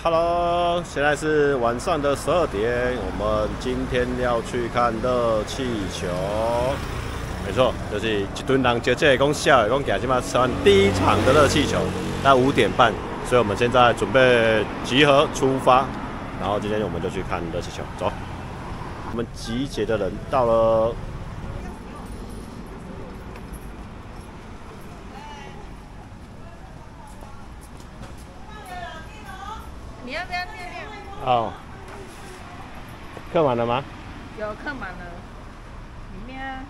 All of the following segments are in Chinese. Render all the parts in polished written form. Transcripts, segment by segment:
Hello， 现在是晚上的12点，我们今天要去看热气球。没错，就是一群人就这讲笑的，讲今嘛吃完第一场的热气球，在5点半，所以我们现在准备集合出发，然后今天我们就去看热气球。走，我们集结的人到了。 你要不要尿尿？ 哦，刻满了吗？ 有刻满了，里面啊。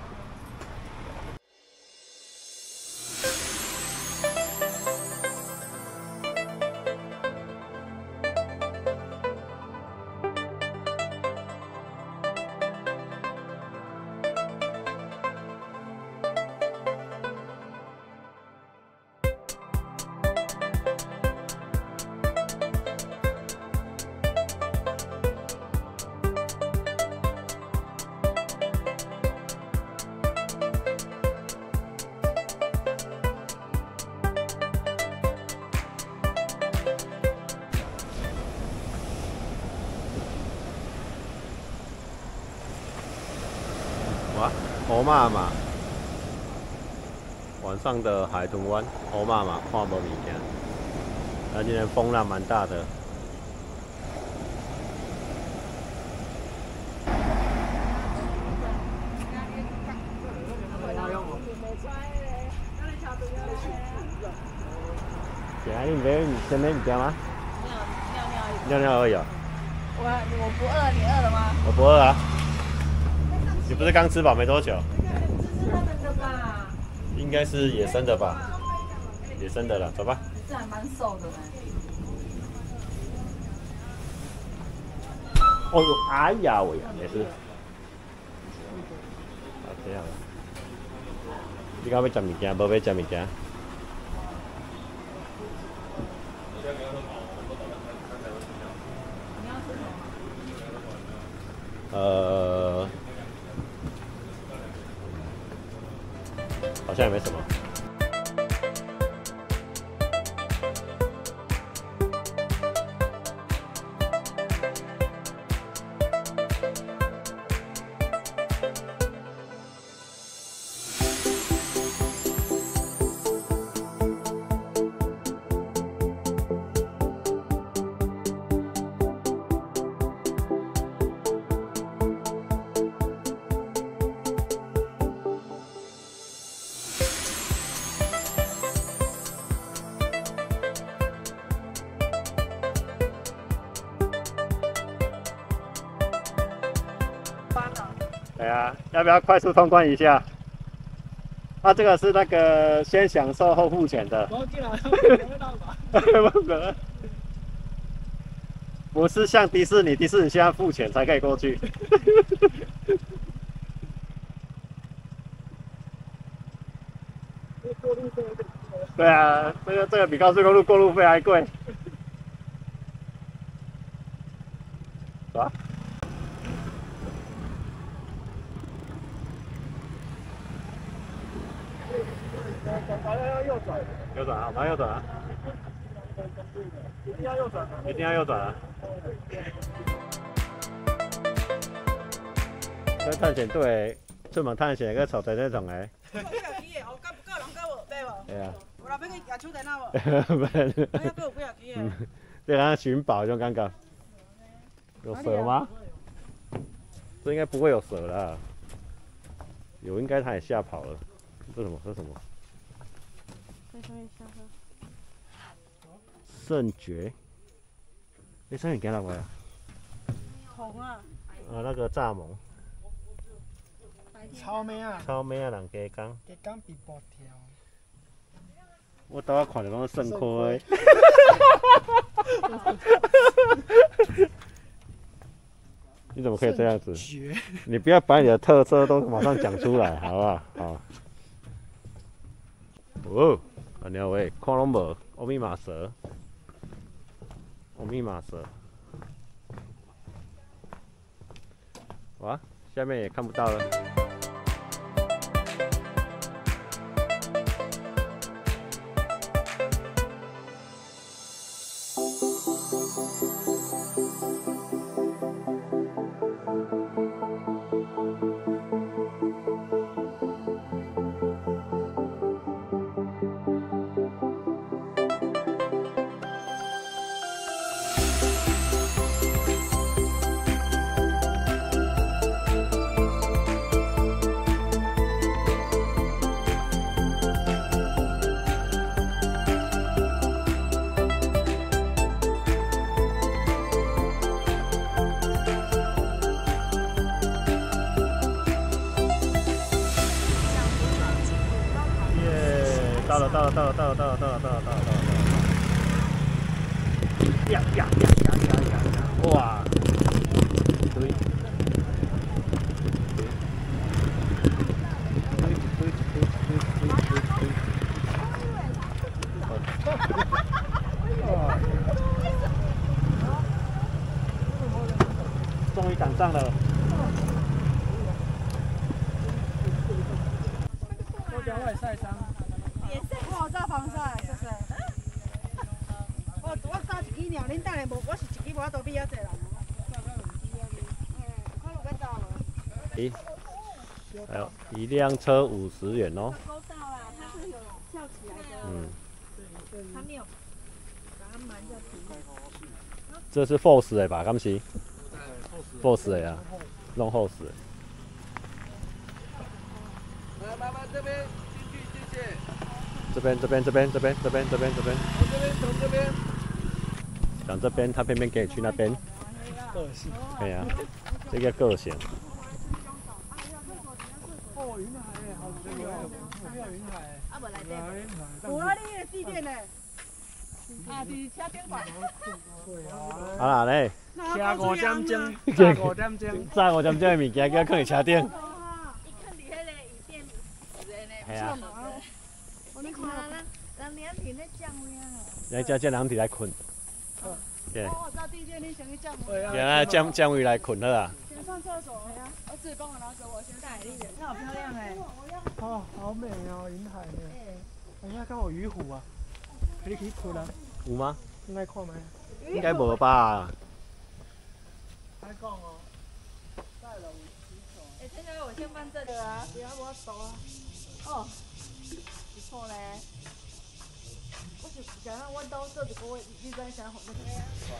哇，欧妈妈，晚上的海豚湾，欧妈妈看无物件。那今天风浪蛮大的。姐，你没现在物件吗？ 没有，尿尿而已。 尿尿而已啊。 我不饿，你饿了吗？ 我不饿啊。你不是刚吃饱没多久？ 是他们的吧？ 应该是野生的吧？野生的了，走吧。 这还蛮瘦的呢。 哦呦，哎呀喂呀，没事。啊，这样。你敢要吃物件？无要吃物件？ 你要吃什么？ 好像也没什么。对啊，要不要快速通关一下？啊，这个是那个先享受后付钱的。 我进来， 不可能，不是像迪士尼，迪士尼现在付钱才可以过去。对啊，这个比高速公路过路费还贵。走啊！ 要右转， 右转啊，我们要右转啊， 一定要右转， 一定要右转啊！在探险队出门探险，个坐在这种诶。 我几啊支的，哦，敢够人够无，对无？ 对啊。 有人要去举手电脑无？哎呀，够有几啊支的？ 这好像寻宝这种感觉。有蛇吗？这应该不会有蛇啦。有，应该它也吓跑了。这什么？这什么？ 在上面下喝。 圣爵。哎，圣爵给哪位啊？ 红啊！ 那个蚱蜢。 超美啊！ 草莓啊，人加工。 加工比波条。 我倒看着讲肾亏。你怎么可以这样子？你不要把你的特色都马上讲出来，好不好？好。哦，啊鸟喂，看拢无，欧密码蛇，欧密码蛇。哇，下面也看不到了。 呀！哇！对。终于赶上了。 我脚外晒伤。 我照防晒，是不是？我加一支鸟，恁等下无，我是一支无法度比较济人。看路要走了。 咦？还有一辆车50元哦。 勾到啦，它是有翘起来的。 嗯。 它没有把它瞒下去。 这是 force 的吧？敢是 ？force 的呀，弄 force 的。 来，麻烦这边进去，谢谢。 这边。 从这边。 讲这边，他偏偏给你去那边。 个性。 对呀，这个个性。 哦，云海诶，好这个，有云海。 啊，无内底。 有啊，你的地点呢？啊，伫车顶吧。 啊啦嘞， 加5点钟，早5点钟， 早5点钟的物件，叫放伫车顶。 伊放伫迄个椅垫时的呢。 系啊。 你看人两天咧降温啊。 来叫人伫来困。对。 我知道地点，你想去降温。 原来降位来困了啊。 先上厕所呀，儿子帮我拿走，我先带一点。那好漂亮哎。 哦，好美哦，云海呢。哎呀，刚好鱼虎啊，你可以困啊。 有吗？ 应该看没？ 应该无吧。 还讲哦，带了哎，这个我先放这里啊， 不要我走啊。 哦，不错嘞。我是想让阮兜做一个月，你知想好那个。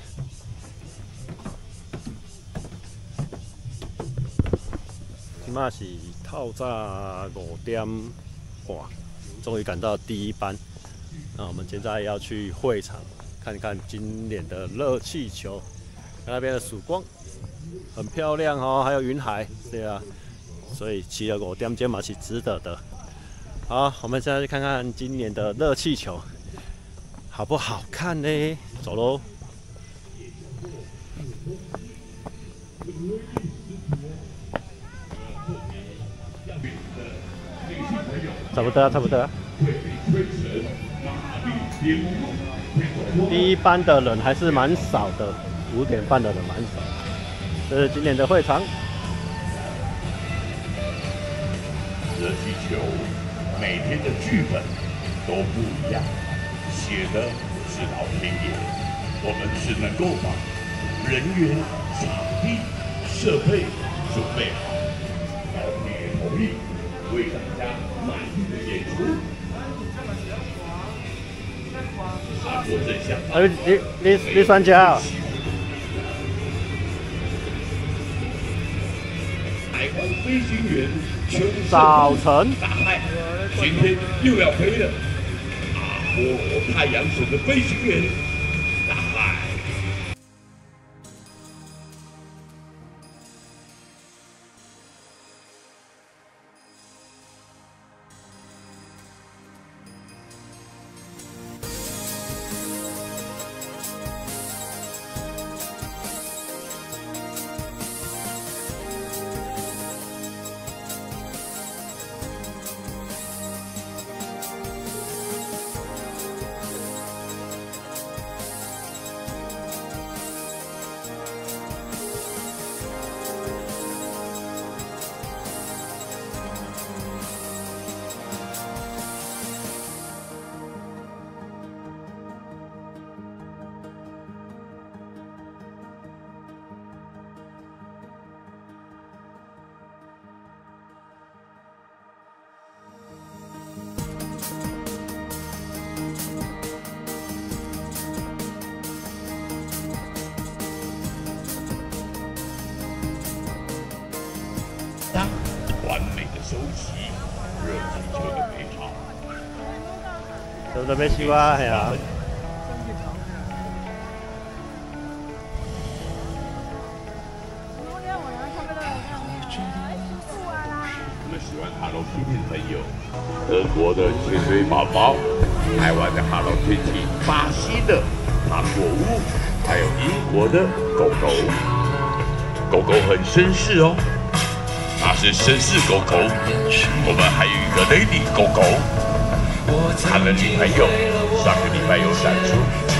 今嘛是透早5点半，终于赶到第一班。那我们现在要去会场看看今年的热气球，那边的曙光很漂亮哦，还有云海，对啊，所以骑了5点钟嘛是值得的。好，我们现在去看看今年的热气球好不好看呢？走喽！差不多啊。第一班的人还是蛮少的，5点半的人蛮少。这是今年的会场。 热气球每天的剧本都不一样，写的是老天爷，我们只能够把人员、场地、设备准备好，老天爷同意，为大家满意的演出。大国正向。 你专家哦。 台湾飞行员早晨。 大海，今天又要飞了。阿波罗太阳神的飞行员大海。完美的收起热气球的美好。 都要收啊，系啊。 我们喜欢 Hello Kitty 的朋友，德国的潜水宝宝。 台湾的 Hello Kitty、巴西的糖果屋，还有英国的狗狗。狗狗很绅士哦，它是绅士狗狗。我们还有一个 Lady 狗狗，她的女朋友上个礼拜有闪出。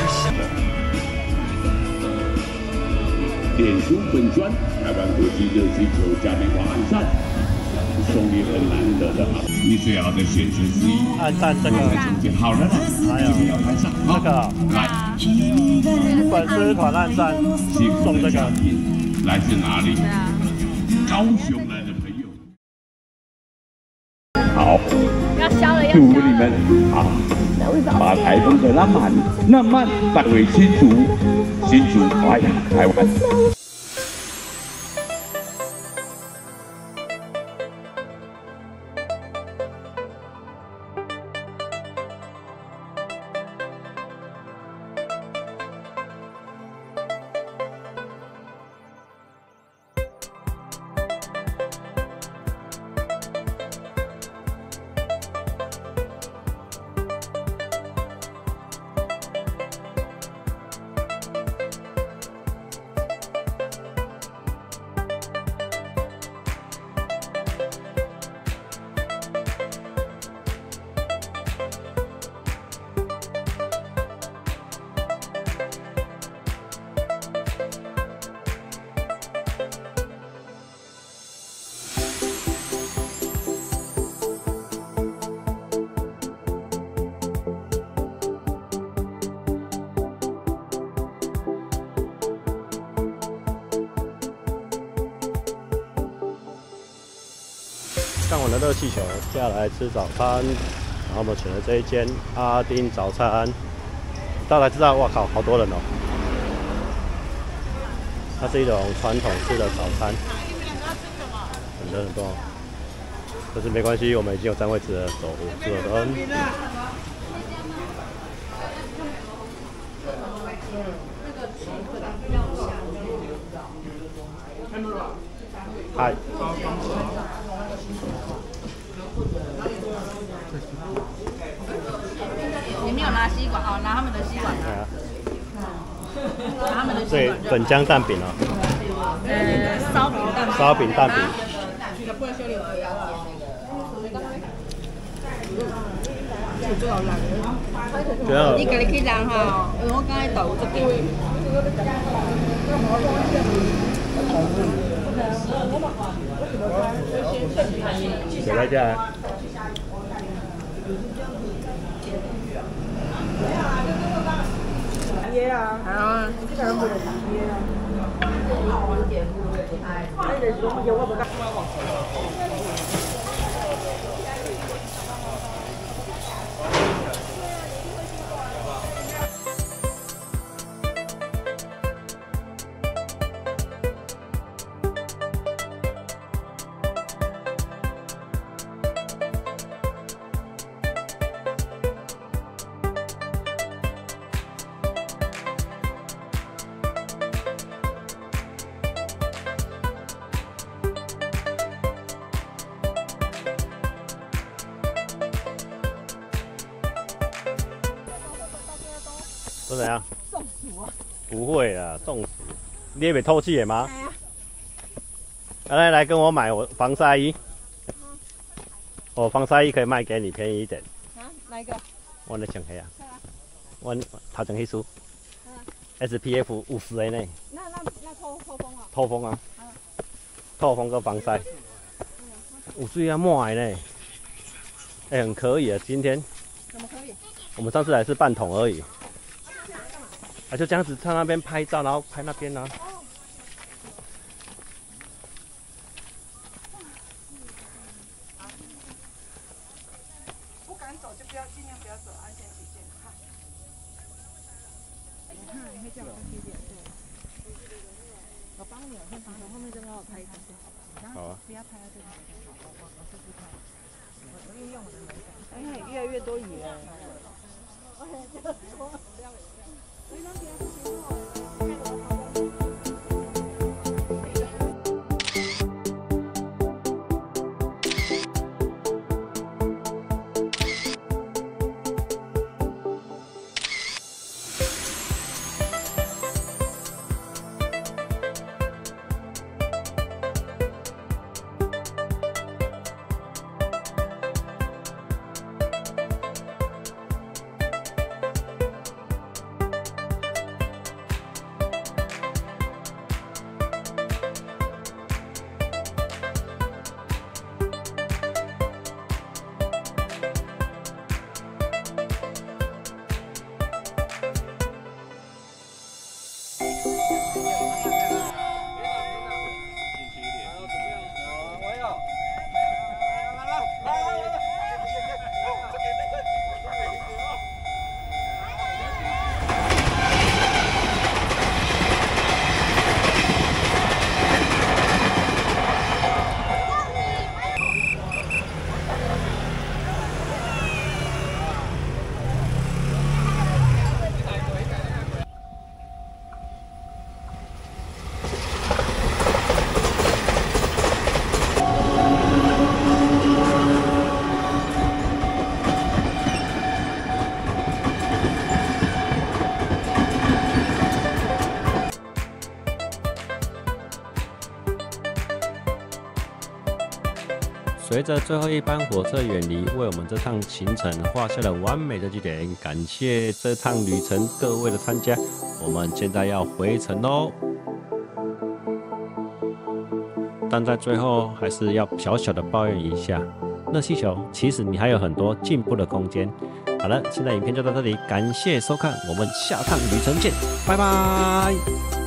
脸书粉专台湾国际热气球嘉年华暗赞。 送你很难得的好，你最好的选择之一。 按赞这个， 好了啦， 还有今天要拍上这个， 来， 粉丝团按赞送这个， 来自哪里？高雄来的朋友。好， 要消了，要祝消了。 福你们好，把台风的浪漫带回新竹，新竹哎呀，台湾。 看完了热气球，接下来吃早餐。然后我们选了这一间阿丁早餐，大家知道，哇靠，好多人哦！它是一种传统式的早餐，很多很多。但是没关系，我们已经有占位置了，走5个人。嗨。 你没有拿吸管哦，拿他们的吸管。拿他们的吸对， 管。 粉浆蛋饼哦。 烧饼蛋饼。 烧饼蛋饼。觉得你家己去量哈，因为我刚才豆这边。 谁来家？ 椰啊， 啊， 这个人不能椰啊。哎，就是讲有我不敢。 都怎样？ 中暑啊！ 不会啦，中暑。你也没透气的吗？来，跟我买我防晒衣。我防晒衣可以卖给你便宜一点。 啊，哪一个？ 我的穿黑啊。我头前迄书。SPF 50的呢。 那透风啊？ 透风啊。透风跟防晒。有水啊，满的呢。哎，很可以啊，今天。 怎么可以？ 我们上次来是半桶而已。啊，就这样子在那边拍照，然后拍那边啊。 不敢走就不要，尽量不要走，安全起见。你看，你会这样低一点，对。我帮你，我先帮你，后面再帮我拍一张。 好啊。 不要拍到这里，我试试看。我运用我的美感。哎，越来越多鱼了。 随着最后一班火车远离，为我们这趟行程画下了完美的句点。感谢这趟旅程各位的参加，我们现在要回程喽。但在最后还是要小小的抱怨一下，热气球其实你还有很多进步的空间。好了，现在影片就到这里，感谢收看，我们下趟旅程见，拜拜。